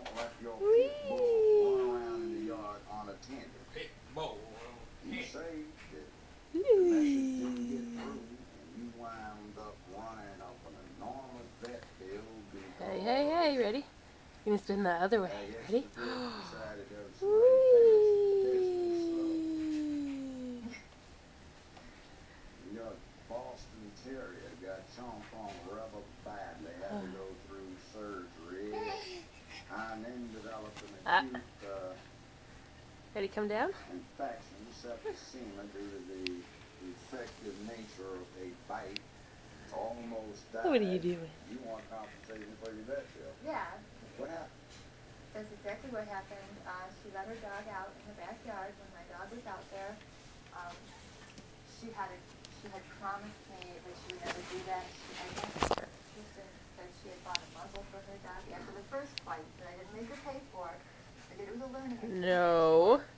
don't let your pit bull run around in the yard unattended. Pit bull. You say that the message didn't get through, and you wound up running up an enormous vet bill because... Hey, ready? You're gonna spin the other way. Ready? Decided there was some your Boston Terrier got chomped on rubber badly, had to go through surgery, and then developed an acute Ready, come down? infection, septicemia, due to the effective nature of a bite. Almost died. What are you doing? You want compensation for your vet bill? Yeah. What happened? That's exactly what happened. She let her dog out in her backyard when my dog was out there. She had promised me that she would never do that. She said she had bought a muzzle for her dog after the first fight that I didn't make her pay for. I did it was a learning experience. No.